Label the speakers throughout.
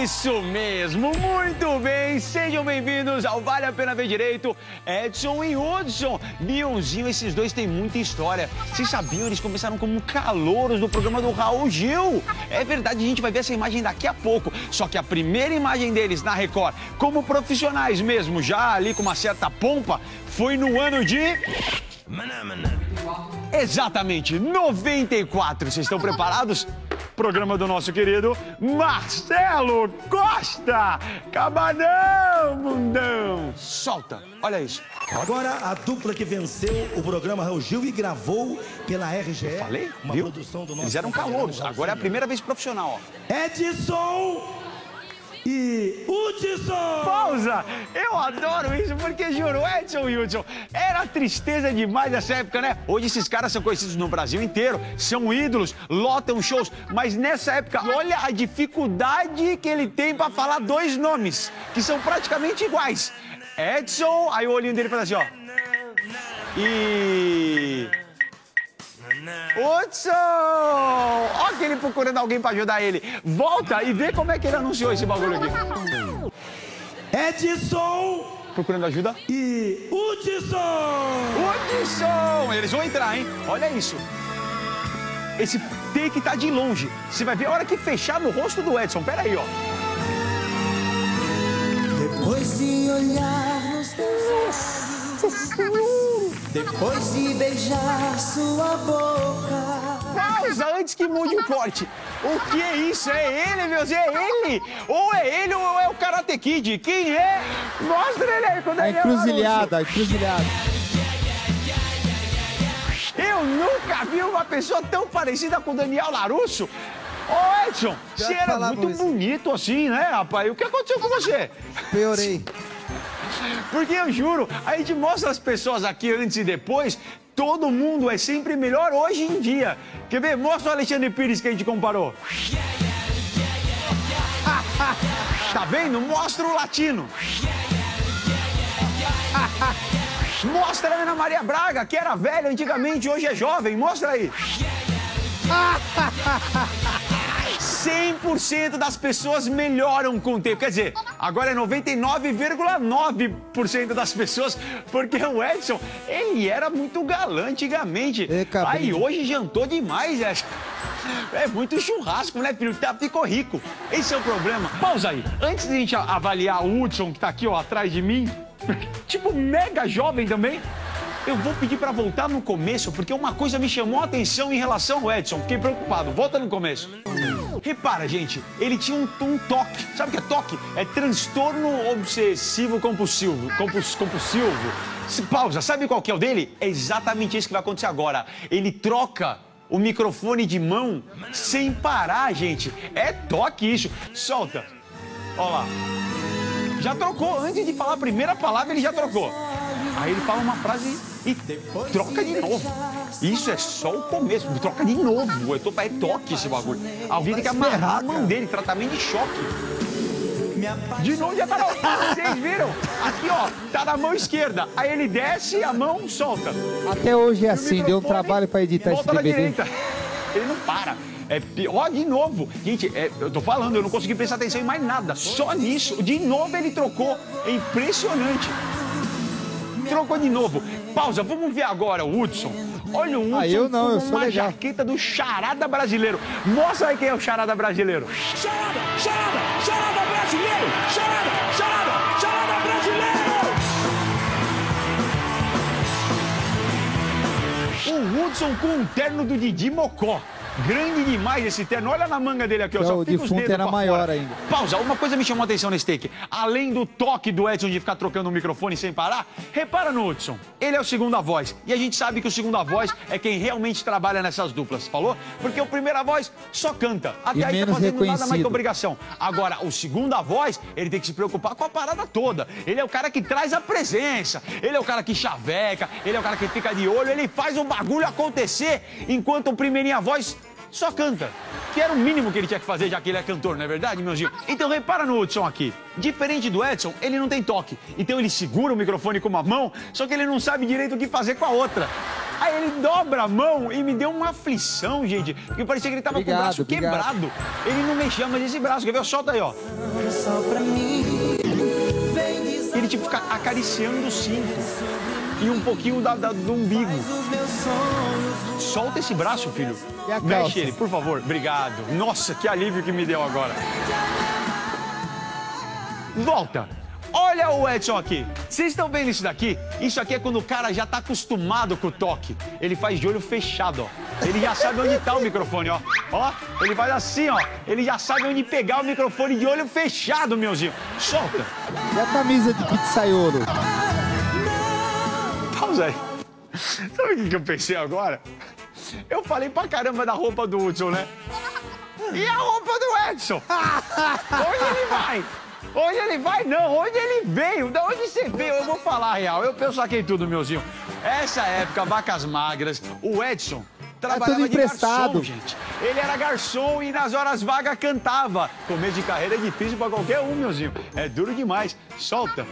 Speaker 1: Isso mesmo, muito bem, sejam bem-vindos ao Vale a Pena Ver Direito, Edson e Hudson. Mionzinho, esses dois têm muita história. Vocês sabiam, eles começaram como calouros do programa do Raul Gil. É verdade, a gente vai ver essa imagem daqui a pouco. Só que a primeira imagem deles na Record, como profissionais mesmo, já ali com uma certa pompa, foi no ano de... Exatamente, 94. Vocês estão preparados? Programa do nosso querido Marcelo Costa. Cabanão, mundão. Solta, olha isso.
Speaker 2: Agora a dupla que venceu o programa Raul Gil e gravou pela RGE.
Speaker 1: Eu falei,
Speaker 2: uma
Speaker 1: viu?
Speaker 2: Produção do nosso...
Speaker 1: Eles eram calouros, agora é a primeira vez profissional, ó.
Speaker 2: Edson e Hudson.
Speaker 1: Pausa! Eu adoro isso porque, juro, Edson e Hudson, era tristeza demais nessa época, né? Hoje esses caras são conhecidos no Brasil inteiro, são ídolos, lotam shows, mas nessa época, olha a dificuldade que ele tem pra falar dois nomes, que são praticamente iguais. Edson, aí o olhinho dele faz assim, ó. E... Hudson! Olha que ele procurando alguém pra ajudar ele. Volta e vê como é que ele anunciou esse bagulho aqui.
Speaker 2: Edson
Speaker 1: procurando ajuda.
Speaker 2: E Hudson!
Speaker 1: Hudson! Eles vão entrar, hein? Olha isso. Esse take tá de longe. Você vai ver a hora que fechar no rosto do Edson. Pera aí, ó.
Speaker 3: Depois de olhar nos teus olhos, depois de beijar sua boca.
Speaker 1: Pausa antes que mude o corte. O que é isso? É ele, meus? É ele? Ou é ele ou é o Karate Kid? Quem é? Mostra ele aí quando ele é
Speaker 4: encruzilhada, a encruzilhada.
Speaker 1: Eu nunca vi uma pessoa tão parecida com o Daniel Larusso. Ô, Edson, você era muito bonito assim, né, rapaz? O que aconteceu com você?
Speaker 4: Piorei.
Speaker 1: Porque eu juro, a gente mostra as pessoas aqui antes e depois, todo mundo é sempre melhor hoje em dia. Quer ver? Mostra o Alexandre Pires que a gente comparou. Tá vendo? Mostra o latino. Mostra a Ana Maria Braga, que era velha antigamente, hoje é jovem. Mostra aí. 100% das pessoas melhoram com o tempo. Quer dizer, agora é 99,9% das pessoas, porque o Edson, ele era muito galã antigamente. Aí hoje jantou demais, Edson. É muito churrasco, né, filho? Ficou rico. Esse é o problema. Pausa aí. Antes de a gente avaliar o Hudson, que tá aqui, ó, atrás de mim, tipo, mega jovem também, eu vou pedir pra voltar no começo, porque uma coisa me chamou a atenção em relação ao Edson. Fiquei preocupado. Volta no começo. Repara, gente, ele tinha um toque. Sabe o que é toque? É transtorno obsessivo compulsivo. Pausa, sabe qual que é o dele? É exatamente isso que vai acontecer agora. Ele troca o microfone de mão sem parar, gente. É toque isso. Solta. Olha lá. Já trocou. Antes de falar a primeira palavra, ele já trocou. Aí ele fala uma frase e troca de novo. Isso é só o começo. Troca de novo. É toque esse bagulho. Alguém tem que amarrar a mão dele. Tratamento de choque. De novo já tá na... Vocês viram? Aqui, ó. Tá na mão esquerda. Aí ele desce, a mão solta.
Speaker 4: Até hoje é assim. Deu um trabalho pra editar esse DVD.
Speaker 1: Direita. Ele não para. Ó, de novo. Gente, eu tô falando, eu não consegui prestar atenção em mais nada. Só nisso. De novo ele trocou. É impressionante. Trocou de novo. Pausa, vamos ver agora o Hudson. Olha o Hudson
Speaker 4: eu não,
Speaker 1: com
Speaker 4: eu sou
Speaker 1: uma
Speaker 4: legal.
Speaker 1: jaqueta do Charada Brasileiro. Mostra aí quem é o Charada Brasileiro. Charada Brasileiro! Charada Brasileiro! O Hudson com um terno do Didi Mocó. Grande demais esse terno. Olha na manga dele aqui, ó.
Speaker 4: Só o defunto era maior ainda.
Speaker 1: Pausa. Uma coisa me chamou a atenção nesse take. Além do toque do Edson de ficar trocando o microfone sem parar, repara no Hudson. Ele é o segunda voz. E a gente sabe que o segunda voz é quem realmente trabalha nessas duplas, falou? Porque o primeira voz só canta. Até aí tá fazendo nada mais que obrigação. Agora, o segunda voz, ele tem que se preocupar com a parada toda. Ele é o cara que traz a presença. Ele é o cara que chaveca. Ele é o cara que fica de olho. Ele faz o bagulho acontecer, enquanto o primeirinha voz só canta. Que era o mínimo que ele tinha que fazer, já que ele é cantor, não é verdade, meuzinho? Então repara no Hudson aqui. Diferente do Edson, ele não tem toque. Então ele segura o microfone com uma mão, só que ele não sabe direito o que fazer com a outra. Aí ele dobra a mão e me deu uma aflição, gente. Porque parecia que ele tava com o braço quebrado. Ele não mexia mais esse braço. Quer ver? Solta aí, ó. Ele tipo fica acariciando o cinto. E um pouquinho do umbigo. Solta esse braço, filho. Mexe ele, por favor. Obrigado. Nossa, que alívio que me deu agora. Volta. Olha o Edson aqui. Vocês estão vendo isso daqui? Isso aqui é quando o cara já tá acostumado com o toque. Ele faz de olho fechado, ó. Ele já sabe onde tá o microfone, ó. Ó, ele faz assim, ó. Ele já sabe onde pegar o microfone de olho fechado, meuzinho. Solta.
Speaker 4: E a camisa de pizzaiolo?
Speaker 1: Pausa aí. Sabe o que eu pensei agora? Eu falei pra caramba da roupa do Hudson, né? E a roupa do Edson? Onde ele vai? Onde ele vai? Não, onde ele veio? Da onde você veio? Eu vou falar a real. Eu saquei tudo, meuzinho. Essa época, vacas magras, o Edson trabalhava de garçom, gente. Ele era garçom e nas horas vagas cantava. Começo de carreira é difícil pra qualquer um, meuzinho. É duro demais. Solta.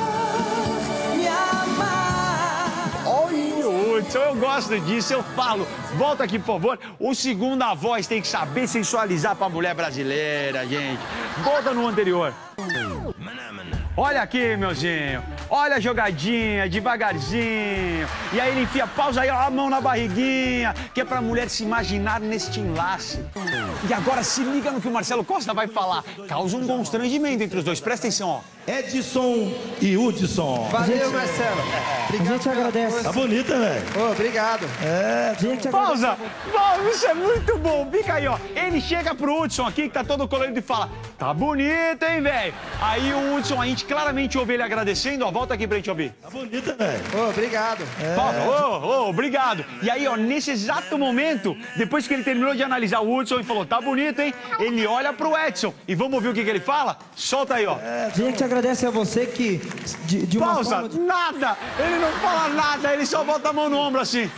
Speaker 1: Olha o Hudson, eu gosto disso, eu falo. Volta aqui, por favor. O segunda voz tem que saber sensualizar pra mulher brasileira, gente. Volta no anterior. Olha aqui, meuzinho. Olha a jogadinha, devagarzinho. E aí ele enfia, pausa aí, ó, a mão na barriguinha, que é pra mulher se imaginar neste enlace. E agora se liga no que o Marcelo Costa vai falar. Causa um constrangimento entre os dois. Presta atenção, ó.
Speaker 2: Edson e Hudson.
Speaker 4: Valeu, Marcelo.
Speaker 3: A gente agradece.
Speaker 2: Tá bonita, velho.
Speaker 4: Oh, obrigado.
Speaker 2: É.
Speaker 3: Gente,
Speaker 1: Pausa! Pausa, isso é muito bom. Fica aí, ó. Ele chega pro Hudson aqui, que tá todo colorido, e fala: tá bonito, hein, velho? Aí o Hudson, a gente claramente ouve ele agradecendo, ó. Volta aqui pra gente ouvir.
Speaker 2: Tá bonita, velho.
Speaker 4: Oh, obrigado.
Speaker 1: Pausa, obrigado. E aí, ó, nesse exato momento, depois que ele terminou de analisar o Hudson e falou: tá bonito, hein? Ele olha pro Edson. E vamos ouvir o que ele fala? Solta aí, ó.
Speaker 3: a gente agradece a você que de uma
Speaker 1: Pausa!
Speaker 3: forma...
Speaker 1: Nada! Ele não fala nada, ele só bota a mão no ombro assim.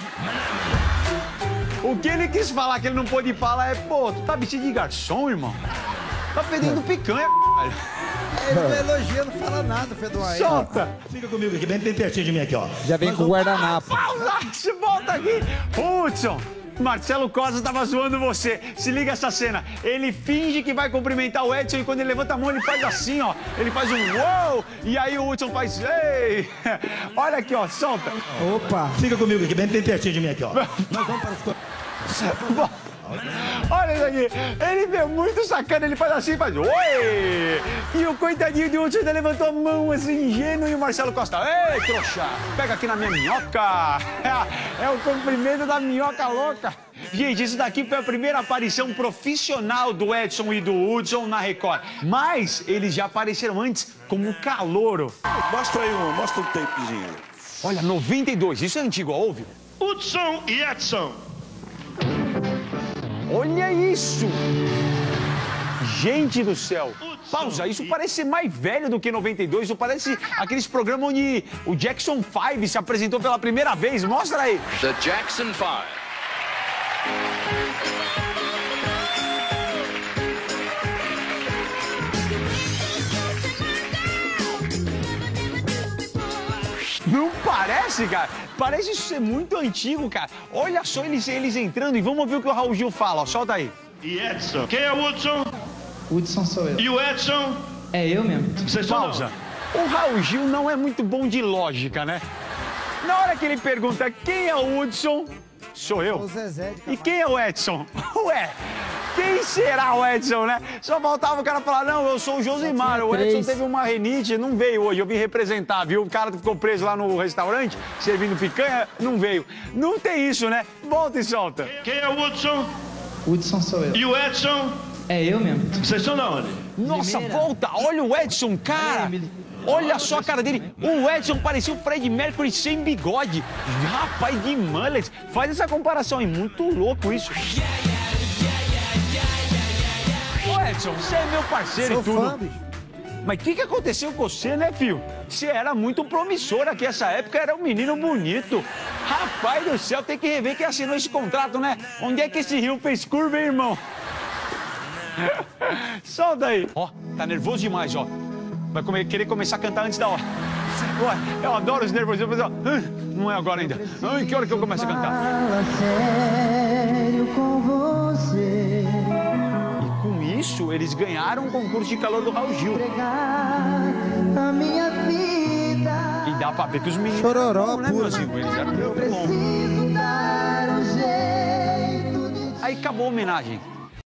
Speaker 1: O que ele quis falar que ele não pôde falar é: pô, tu tá vestido de garçom, irmão? Tá fedendo picanha, caralho.
Speaker 4: Ele não elogia, não fala nada, Pedro.
Speaker 1: Solta!
Speaker 2: Fica comigo aqui, bem pertinho de mim aqui, ó.
Speaker 4: Já vem com o guardanapo.
Speaker 1: Pausa! Volta aqui! Hudson! Marcelo Costa tava zoando você. Se liga essa cena. Ele finge que vai cumprimentar o Edson e quando ele levanta a mão, ele faz assim, ó. Ele faz um uou! E aí o Hudson faz ei! Olha aqui, ó. Solta.
Speaker 3: Opa!
Speaker 2: Fica comigo aqui, bem pertinho de mim aqui, ó. Nós vamos para os...
Speaker 1: Olha isso aqui. Ele vê muito sacana. Ele faz assim, faz oi! E o coitadinho de Hudson ainda levantou a mão assim, ingênuo. E o Marcelo Costa: ei, trouxa! Pega aqui na minha minhoca! É o comprimento da minhoca louca. Gente, isso daqui foi a primeira aparição profissional do Edson e do Hudson na Record. Mas eles já apareceram antes como calouro.
Speaker 5: Mostra aí mostra um tapezinho.
Speaker 1: Olha, 92, isso é antigo, ouve?
Speaker 5: Hudson e Edson.
Speaker 1: Olha isso! Gente do céu! Pausa, isso parece ser mais velho do que 92, isso parece aqueles programas onde o Jackson 5 se apresentou pela primeira vez. Mostra aí!
Speaker 6: The Jackson 5.
Speaker 1: Não parece, cara? Parece isso ser muito antigo, cara. Olha só eles entrando e vamos ouvir o que o Raul Gil fala, ó. Solta aí.
Speaker 5: E Edson. Quem é o Hudson?
Speaker 3: Hudson sou eu.
Speaker 5: E o Edson?
Speaker 3: É eu mesmo.
Speaker 5: Vocês são
Speaker 1: Pausa. O Raul Gil não é muito bom de lógica, né? Na hora que ele pergunta quem é o Hudson, sou eu.
Speaker 4: O Zezé de
Speaker 1: E quem é o Edson? Ué, quem será o Edson, né? Só faltava o cara falar: não, eu sou o Josimar. O Edson teve uma renite, não veio hoje. Eu vim representar, viu? O cara que ficou preso lá no restaurante, servindo picanha, não veio. Não tem isso, né? Volta e solta.
Speaker 5: Quem é o Hudson?
Speaker 3: Hudson sou eu.
Speaker 5: E o Edson?
Speaker 3: É eu mesmo.
Speaker 5: Vocês são de onde?
Speaker 1: Nossa,
Speaker 3: Limeira.
Speaker 1: volta! Olha o Edson, cara! Olha só a cara dele. O Edson parecia o Fred Mercury sem bigode. Rapaz, de mullet. Faz essa comparação aí. Muito louco isso. Ô, Edson, você é meu parceiro
Speaker 4: Sou
Speaker 1: e tudo.
Speaker 4: fã, bicho.
Speaker 1: Mas o que aconteceu com você, né, filho? Você era muito promissor aqui. Essa época era um menino bonito. Rapaz do céu, tem que rever quem assinou esse contrato, né? Onde é que esse rio fez curva, hein, irmão? Solta aí. Ó, tá nervoso demais, ó. Vai querer começar a cantar antes da hora. Ué, eu adoro os nervosos. Não é agora ainda. Ai, que hora que eu começo a cantar?
Speaker 6: Fala sério com você.
Speaker 1: E com isso, eles ganharam o concurso de calor do Raul Gil.
Speaker 6: Entregar a minha vida.
Speaker 1: E dá pra ver que os meninos
Speaker 4: Chororó
Speaker 1: eram bons, né,
Speaker 4: puro.
Speaker 1: Brasil? Eles eram muito bons.
Speaker 6: Preciso dar um jeito de
Speaker 1: Aí acabou a homenagem.